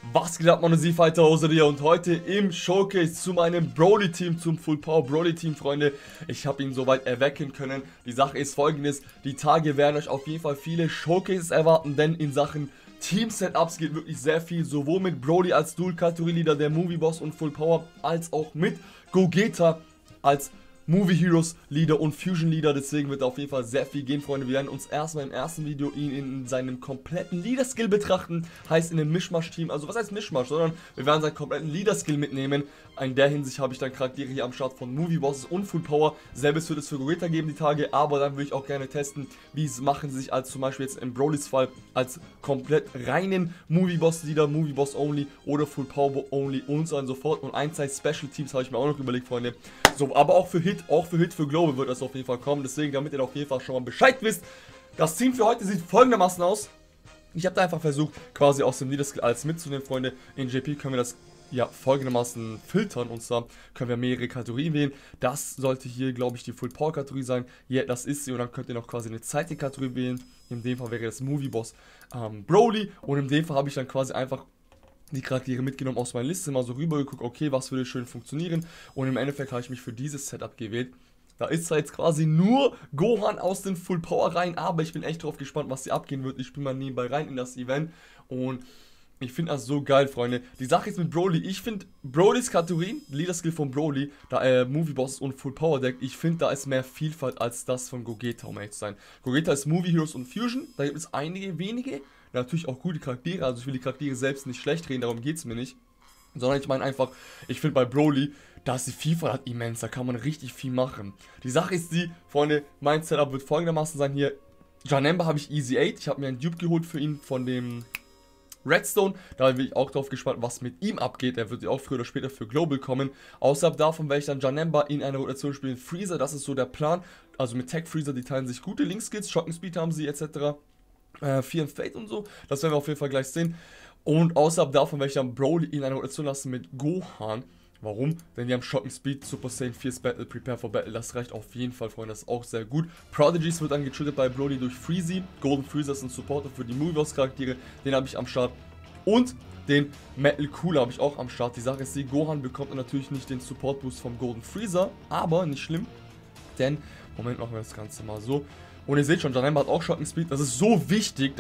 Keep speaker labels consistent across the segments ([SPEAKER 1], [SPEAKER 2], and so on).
[SPEAKER 1] Was geht ab, meine Z-Fighter Hose und heute im Showcase zu meinem Broly-Team, zum Full Power Broly-Team, Freunde. Ich habe ihn soweit erwecken können. Die Sache ist folgendes: Die Tage werden euch auf jeden Fall viele Showcases erwarten, denn in Sachen Team-Setups geht wirklich sehr viel, sowohl mit Broly als Dual-Kategorie-Leader, der Movie-Boss und Full Power, als auch mit Gogeta als Movie Heroes Leader und Fusion Leader. Deswegen wird auf jeden Fall sehr viel gehen, Freunde. Wir werden uns erstmal im ersten Video ihn in seinem kompletten Leader Skill betrachten. Heißt in einem Mischmasch Team. Also was heißt Mischmasch? Sondern wir werden seinen kompletten Leader Skill mitnehmen. In der Hinsicht habe ich dann Charaktere hier am Start von Movie Bosses und Full Power. Selbes wird es für Gogeta geben die Tage. Aber dann würde ich auch gerne testen, wie es machen sich als zum Beispiel jetzt in Brolys Fall als komplett reinen Movie Boss Leader, Movie Boss Only oder Full Power Only und so und so fort. Und ein, zwei Special Teams habe ich mir auch noch überlegt, Freunde. So, aber auch für Hit, für Global wird das auf jeden Fall kommen. Deswegen, damit ihr auf jeden Fall schon mal Bescheid wisst. Das Team für heute sieht folgendermaßen aus. Ich habe da einfach versucht, quasi aus dem Leader Skill alles mitzunehmen, Freunde. In JP können wir das ja folgendermaßen filtern. Und zwar können wir mehrere Kategorien wählen. Das sollte hier, glaube ich, die Full Power Kategorie sein. Ja, das ist sie. Und dann könnt ihr noch quasi eine zweite Kategorie wählen. In dem Fall wäre das Movie Boss Broly. Und in dem Fall habe ich dann quasi einfach die Charaktere mitgenommen aus meiner Liste, mal so rüber geguckt, okay, was würde schön funktionieren, und im Endeffekt habe ich mich für dieses Setup gewählt. Da ist zwar jetzt quasi nur Gohan aus den Full Power rein, aber ich bin echt drauf gespannt, was hier abgehen wird. Ich spiele mal nebenbei rein in das Event und ich finde das so geil, Freunde. Die Sache ist mit Broly, ich finde Brolys Kategorien, Leader Skill von Broly, da Movie Boss und Full Power Deck, ich finde, da ist mehr Vielfalt als das von Gogeta, um ehrlich zu sein. Gogeta ist Movie Heroes und Fusion, da gibt es einige wenige, natürlich auch gute Charaktere, also ich will die Charaktere selbst nicht schlecht reden, darum geht es mir nicht. Sondern ich meine einfach, ich finde bei Broly, da ist die Vielfalt halt immens, da kann man richtig viel machen. Die Sache ist die, Freunde, mein Setup wird folgendermaßen sein hier. Janemba habe ich Easy 8, ich habe mir einen Dupe geholt für ihn von dem Redstone, da bin ich auch drauf gespannt, was mit ihm abgeht. Er wird ja auch früher oder später für Global kommen. Außerhalb davon werde ich dann Janemba in einer Rotation spielen. Freezer, das ist so der Plan. Also mit Tech Freezer, die teilen sich gute Link-Skills, Shocking Speed haben sie etc. 4 im Fate und so. Das werden wir auf jeden Fall gleich sehen. Und außerhalb davon werde ich dann Broly in einer Rotation lassen mit Gohan. Warum? Denn die haben Shocking Speed, Super Saiyan, Fierce Battle, Prepare for Battle. Das reicht auf jeden Fall, Freunde. Das ist auch sehr gut. Prodigies wird dann getriggert bei Broly durch Freezy. Golden Freezer ist ein Supporter für die Movie Charaktere. Den habe ich am Start. Und den Metal Cooler habe ich auch am Start. Die Sache ist die, Gohan bekommt natürlich nicht den Support Boost vom Golden Freezer. Aber nicht schlimm. Denn, Moment, machen wir das Ganze mal so. Und ihr seht schon, Janemba hat auch Shocking Speed. Das ist so wichtig,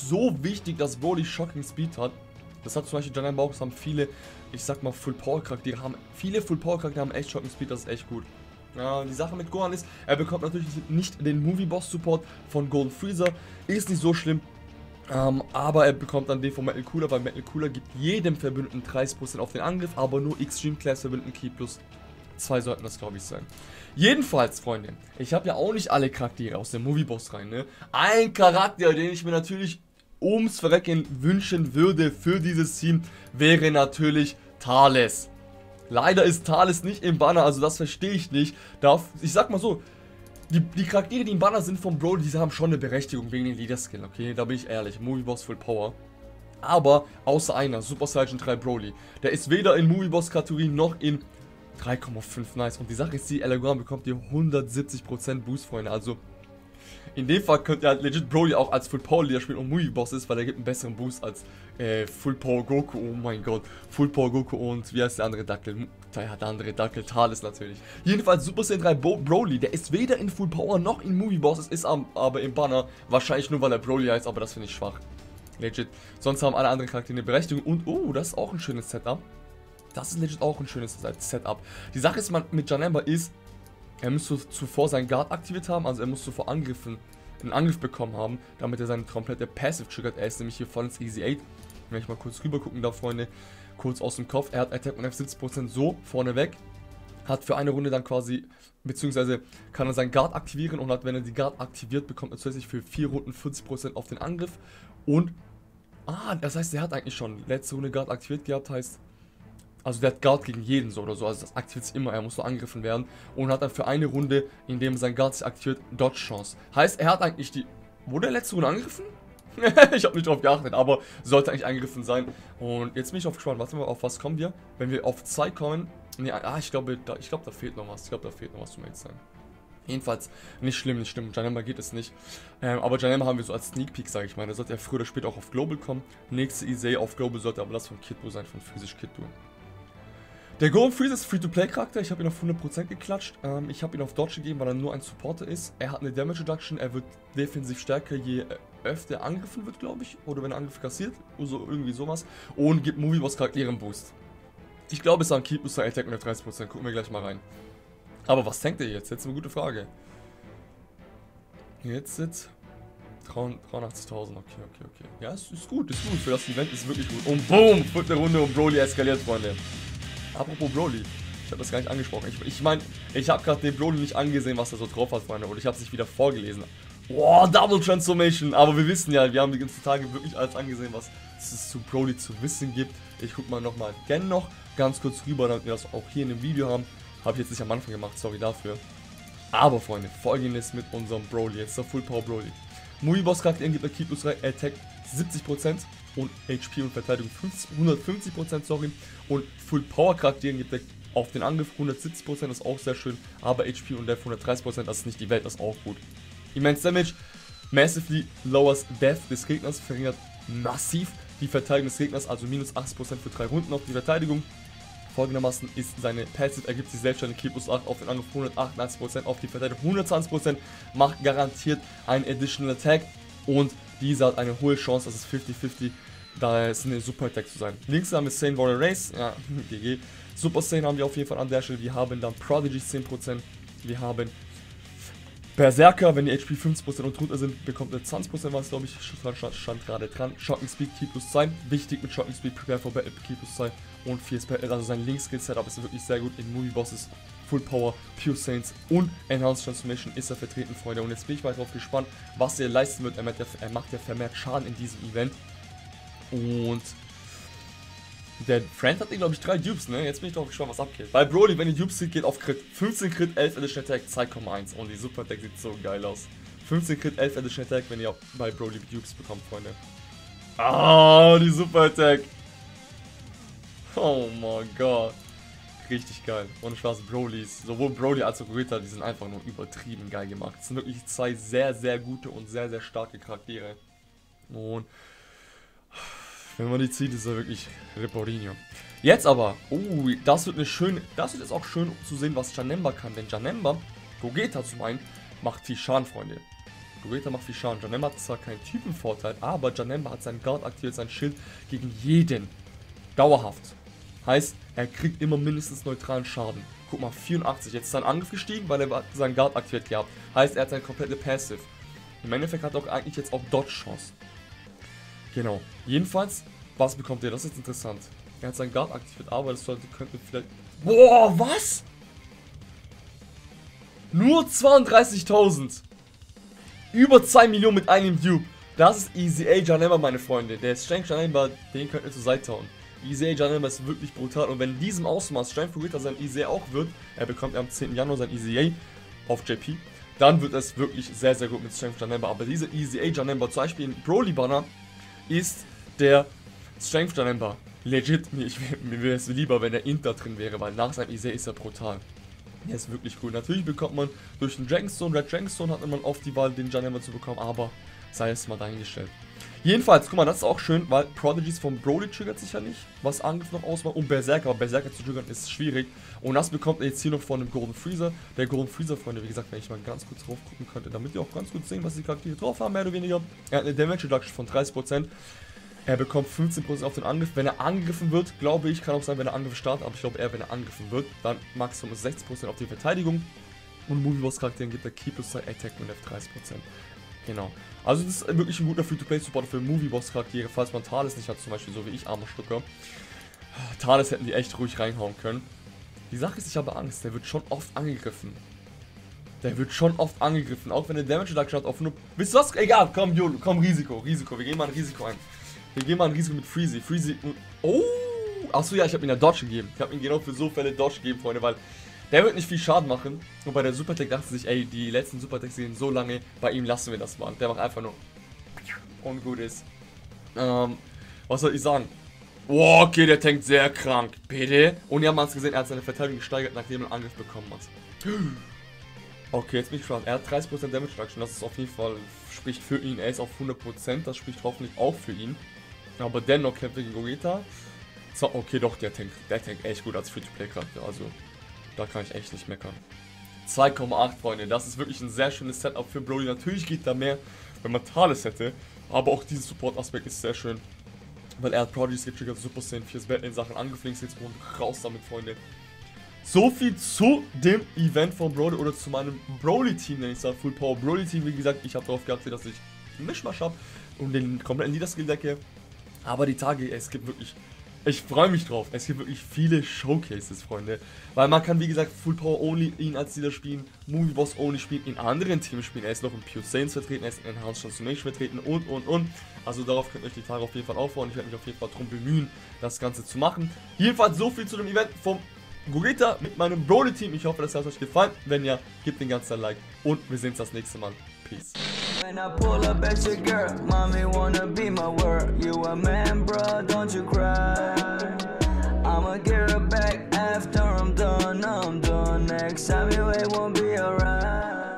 [SPEAKER 1] dass Broly Shocking Speed hat. Das hat zum Beispiel Janemba auch, das haben viele, ich sag mal, Full Power Charaktere viele Full Power Charaktere haben echt Shocking Speed, das ist echt gut. Ja, die Sache mit Gohan ist, er bekommt natürlich nicht den Movie Boss Support von Golden Freezer, ist nicht so schlimm. Aber er bekommt dann den von Metal Cooler, weil Metal Cooler gibt jedem Verbündeten 30% auf den Angriff, aber nur Extreme Class Verbündeten Key plus 2 sollten das, glaube ich, sein. Jedenfalls, Freunde, ich habe ja auch nicht alle Charaktere aus dem Movie Boss rein, ne? Ein Charakter, den ich mir natürlich ums Verrecken wünschen würde für dieses Team, wäre natürlich Thales. Leider ist Thales nicht im Banner, also das verstehe ich nicht. Ich sag mal so, die Charaktere, die im Banner sind von Broly, die haben schon eine Berechtigung wegen den Leader Skill, okay? Da bin ich ehrlich, Movie Boss Full Power. Aber außer einer, Super Saiyan 3 Broly, der ist weder in Movie Boss Kategorie noch in 3,5 nice. Und die Sache ist, die Elegant bekommt ihr 170% Boost, Freunde. Also in dem Fall könnt ihr halt legit Broly auch als Full Power Leader spielen und Movie Boss ist, weil er gibt einen besseren Boost als Full Power Goku. Oh mein Gott, Full Power Goku und wie heißt der andere Dackel? Der andere Dackel, Thales natürlich. Jedenfalls Super Saiyan 3 Broly, der ist weder in Full Power noch in Movie Boss, ist aber im Banner. Wahrscheinlich nur, weil er Broly heißt, aber das finde ich schwach. Legit. Sonst haben alle anderen Charaktere eine Berechtigung. Und oh, das ist auch ein schönes Setup. Das ist legit auch ein schönes Setup. Die Sache ist, mit Janemba ist, er müsste zuvor seinen Guard aktiviert haben, also er muss zuvor einen Angriff bekommen haben, damit er seine komplette Passive triggert. Er ist nämlich hier voll ins Easy 8. Wenn ich mal kurz rüber gucken darf, Freunde, kurz aus dem Kopf. Er hat Attack und F70% so vorne weg, hat für eine Runde dann quasi, beziehungsweise kann er seinen Guard aktivieren und hat, wenn er die Guard aktiviert, bekommt er zusätzlich für 4 Runden 40% auf den Angriff. Und, das heißt, er hat eigentlich schon letzte Runde Guard aktiviert gehabt, heißt, also der hat Guard gegen jeden so oder so, also das aktiviert sich immer, er muss so angegriffen werden und hat dann für eine Runde, in dem sein Guard sich aktiviert, Dodge-Chance. Heißt, er hat eigentlich wurde er letzte Runde angegriffen? Ich habe nicht drauf geachtet, aber sollte eigentlich angegriffen sein. Und jetzt bin ich gespannt, warte mal, auf was kommen wir? Wenn wir auf 2 kommen, ne, ich glaube, da fehlt noch was, um ehrlich zu sein. Jedenfalls nicht schlimm, nicht schlimm. Janemba geht es nicht. Aber Janemba haben wir so als Sneak Peek, sage ich mal. Der sollte ja früher oder später auch auf Global kommen. Nächste Isai auf Global sollte aber das von Kid Buu sein, von Physisch Kid Buu. Der Golden Freeze ist Free-to-Play-Charakter. Ich habe ihn auf 100% geklatscht. Ich habe ihn auf Dodge gegeben, weil er nur ein Supporter ist. Er hat eine Damage Reduction. Er wird defensiv stärker, je öfter er angegriffen wird, glaube ich. Oder wenn er Angriff kassiert. Oder so, irgendwie sowas. Und gibt Movie Boss Charakteren Boost. Ich glaube, es ist ein Keep Booster Attack mit 30%. Gucken wir gleich mal rein. Aber was denkt ihr jetzt? Jetzt eine gute Frage. Jetzt sitzt 83.000, okay. Ja, es ist gut, Für das Event ist wirklich gut. Und boom, 5. Runde und Broly eskaliert, Freunde. Apropos Broly, ich habe das gar nicht angesprochen. Ich meine, ich habe gerade den Broly nicht angesehen, was er so drauf hat, Freunde. Und ich habe es nicht wieder vorgelesen. Boah, Double Transformation. Aber wir wissen ja, wir haben die ganzen Tage wirklich alles angesehen, was es zu Broly zu wissen gibt. Ich gucke mal nochmal gerne noch ganz kurz rüber, damit wir das auch hier in dem Video haben. Habe ich jetzt nicht am Anfang gemacht, sorry dafür. Aber Freunde, folgendes mit unserem Broly, jetzt der Full Power Broly. Movie Boss Charakteren gibt der Keep Boost Attack 70% und HP und Verteidigung 150%, sorry. Und Full Power Charakteren gibt er auf den Angriff 170%, das ist auch sehr schön. Aber HP und Death 130%, das ist nicht die Welt, das ist auch gut. Immense Damage, massively lowers Death des Gegners, verringert massiv die Verteidigung des Gegners, also minus 80% für 3 Runden auf die Verteidigung. Folgendermaßen ist seine Passive, ergibt sich selbstständig Keep Boost 8 auf den Angriff 188%, auf die Verteidigung 120%, macht garantiert einen Additional Attack und dieser hat eine hohe Chance, dass es 50-50, da es eine Super Attack zu sein. Links haben wir Saiyan Warrior Race, ja, GG. Super Saiyan haben wir auf jeden Fall an der Stelle, wir haben dann Prodigy 10%, wir haben Berserker, wenn die HP 50% und drunter sind, bekommt er 20%, was glaube ich stand gerade dran. Shocking Speed, Ki plus 2, wichtig mit Shocking Speed, Prepare for Battle, Ki plus 2 und 4 Spell, also sein Link-Skill-Setup ist wirklich sehr gut in Movie Bosses, Full Power, Pure Saints und Enhanced Transformation ist er vertreten, Freunde. Und jetzt bin ich mal drauf gespannt, was er leisten wird. Er macht ja vermehrt Schaden in diesem Event. Und der Friend hat, glaube ich, 3 Dupes, ne? Jetzt bin ich drauf gespannt, was abgeht. Bei Broly, wenn die Dupes sieht, geht auf Crit. 15 Crit, 11 Additional Attack, 2,1. Und die Super Attack sieht so geil aus. 15 Crit, 11 Additional Attack, wenn ihr auch bei Broly Dupes bekommt, Freunde. Ah, die Super Attack. Oh mein Gott. Richtig geil. Ohne Spaß, Brolys. Sowohl Broly als auch Gogeta, die sind einfach nur übertrieben geil gemacht. Das sind wirklich 2 sehr, sehr gute und sehr, sehr starke Charaktere. Und wenn man die zieht, ist er wirklich Reporinho. Jetzt aber, das wird jetzt auch schön zu sehen, was Janemba kann. Denn Janemba, Gogeta zum einen, macht viel Schaden, Freunde. Gogeta macht viel Schaden. Janemba hat zwar keinen Typenvorteil, aber Janemba hat seinen Guard aktiviert, sein Schild gegen jeden. Dauerhaft. Heißt, er kriegt immer mindestens neutralen Schaden. Guck mal, 84. Jetzt ist sein Angriff gestiegen, weil er seinen Guard aktiviert gehabt. Heißt, er hat seine komplette Passive. Im Endeffekt hat er auch eigentlich jetzt auch Dodge-Chance. Genau. Jedenfalls, was bekommt er? Das ist jetzt interessant. Er hat seinen Guard aktiviert, aber das könnte vielleicht... Boah, was? Nur 32.000. Über 2 Millionen mit einem Dupe. Das ist Easy A Janemba, meine Freunde. Der Strength Janemba, den könnt ihr zur Seite hauen. Easy A Janemba ist wirklich brutal. Und wenn in diesem Ausmaß Strength Gogeta sein Easy A auch wird, er bekommt am 10. Januar sein Easy A auf JP, dann wird es wirklich sehr, sehr gut mit Strength Janemba. Aber dieser Easy A Janemba, zum Beispiel in Broly Banner, ist der Strength Janemba. Legit, mir wäre es lieber, wenn der Inter drin wäre, weil nach seinem Easy A ist er brutal. Der ist wirklich cool. Natürlich bekommt man durch den Dragonstone, Red Dragonstone hat man oft die Wahl, den Janemba zu bekommen, aber sei es mal dahingestellt. Jedenfalls, guck mal, das ist auch schön, weil Prodigies von Broly triggert sich ja nicht, was Angriff noch ausmacht, und Berserker, aber Berserker zu triggern ist schwierig. Und das bekommt er jetzt hier noch von dem Golden Freezer. Der Golden Freezer, Freunde, wie gesagt, wenn ich mal ganz kurz drauf gucken könnte, damit ihr auch ganz gut sehen, was die Charaktere drauf haben, mehr oder weniger. Er hat eine Damage Reduction von 30%. Er bekommt 15% auf den Angriff. Wenn er angegriffen wird, glaube ich, kann auch sein, wenn er Angriff startet, aber ich glaube eher, wenn er angegriffen wird, dann Maximum 60% auf die Verteidigung. Und Movie Boss Charakteren gibt er Ki plus 2 Attack und F30%. Genau. Also das ist wirklich ein guter Free-to-Play-Supporter für Movie Boss Charaktere, falls man Thales nicht hat, zum Beispiel so wie ich, armer Stucker. Thales hätten die echt ruhig reinhauen können. Die Sache ist, ich habe Angst, der wird schon oft angegriffen. Auch wenn der Damage Reduction hat auf nur... Wisst ihr was? Egal, komm, YOLO, komm, Risiko. Wir gehen mal ein Risiko ein. Wir gehen mal ein Risiko mit Freezy. Oh! Achso, ja, ich habe ihm ja Dodge gegeben. Ich habe ihm genau für so Fälle Dodge gegeben, Freunde, weil der wird nicht viel Schaden machen. Und bei der Super Attack dachte sich, ey, die letzten Super Attacks gehen so lange, bei ihm lassen wir das mal. Der macht einfach nur und gut ist. Was soll ich sagen? Oh, okay, der tankt sehr krank. Bitte. Und ihr habt es gesehen, er hat seine Verteidigung gesteigert, nachdem er einen Angriff bekommen hat. Okay, jetzt bin ich gespannt. Er hat 30% Damage Reduction, das ist auf jeden Fall, spricht für ihn. Er ist auf 100%, das spricht hoffentlich auch für ihn. Aber dennoch kämpft er gegen Gogeta. So, okay, doch, der tankt echt gut als Free-to-Play-Charakter, also da kann ich echt nicht meckern. 2,8, Freunde, das ist wirklich ein sehr schönes Setup für Broly. Natürlich geht da mehr, wenn man Thales hätte, aber auch dieser Support-Aspekt ist sehr schön. Weil er hat Prodigies getriggert, Super Saiyan 4 Batman-Sachen angeflinkt jetzt und raus damit, Freunde. So viel zu dem Event von Broly oder zu meinem Broly-Team, nenne ich es, Full Power Broly-Team. Wie gesagt, ich habe darauf geachtet, dass ich einen Mischmasch habe und den kompletten Leader-Skill decke. Aber die Tage, es gibt wirklich, ich freue mich drauf, es gibt wirklich viele Showcases, Freunde. Weil man kann, wie gesagt, Full Power Only ihn als Leader spielen, Movie Boss Only spielen, in anderen Teams spielen. Er ist noch in Pure Saiyans vertreten, er ist in Enhanced Transformation vertreten und. Also darauf könnt ihr euch die Tage auf jeden Fall aufbauen. Ich werde mich auf jeden Fall darum bemühen, das Ganze zu machen. Jedenfalls so viel zu dem Event vom Gogeta mit meinem Broly-Team. Ich hoffe, das hat euch gefallen. Wenn ja, gebt den ganzen Like und wir sehen uns das nächste Mal. Peace.
[SPEAKER 2] When I pull up at your girl, mommy wanna be my world. You a man, bro, don't you cry. I'ma get her back after I'm done. Next time you wait won't be alright.